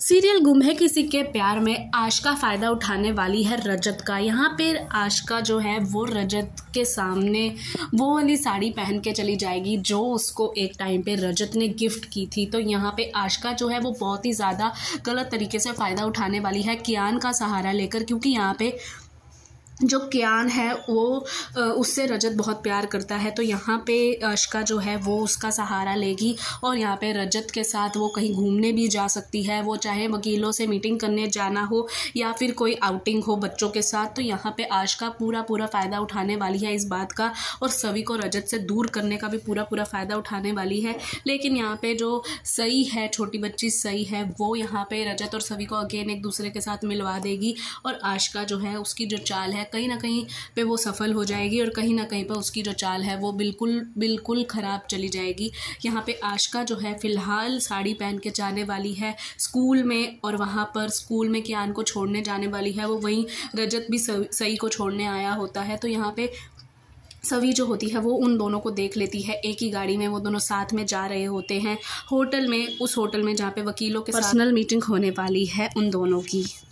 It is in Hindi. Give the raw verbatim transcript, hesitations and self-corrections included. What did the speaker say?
सीरियल गुम है किसी के प्यार में आशिका फ़ायदा उठाने वाली है रजत का। यहाँ पे आशिका जो है वो रजत के सामने वो वाली साड़ी पहन के चली जाएगी जो उसको एक टाइम पे रजत ने गिफ्ट की थी। तो यहाँ पे आशिका जो है वो बहुत ही ज़्यादा गलत तरीके से फ़ायदा उठाने वाली है कियान का सहारा लेकर, क्योंकि यहाँ पे जो कियान है वो उससे रजत बहुत प्यार करता है। तो यहाँ पे आशिका जो है वो उसका सहारा लेगी और यहाँ पे रजत के साथ वो कहीं घूमने भी जा सकती है, वो चाहे वकीलों से मीटिंग करने जाना हो या फिर कोई आउटिंग हो बच्चों के साथ। तो यहाँ पे आशिका पूरा पूरा फ़ायदा उठाने वाली है इस बात का और सभी को रजत से दूर करने का भी पूरा पूरा फ़ायदा उठाने वाली है। लेकिन यहाँ पे जो सही है, छोटी बच्ची सही है, वो यहाँ पे रजत और सभी को अगेन एक दूसरे के साथ मिलवा देगी और आशिका जो है उसकी जो चाल है कहीं ना कहीं पे वो सफल हो जाएगी और कहीं ना कहीं पे उसकी जो चाल है वो बिल्कुल बिल्कुल ख़राब चली जाएगी। यहाँ पे आशिका जो है फ़िलहाल साड़ी पहन के जाने वाली है स्कूल में और वहाँ पर स्कूल में कियान को छोड़ने जाने वाली है। वो वहीं रजत भी सही को छोड़ने आया होता है। तो यहाँ पे सभी जो होती है वो उन दोनों को देख लेती है, एक ही गाड़ी में वो दोनों साथ में जा रहे होते हैं होटल में, उस होटल में जहाँ पे वकीलों के पर्सनल मीटिंग होने वाली है उन दोनों की।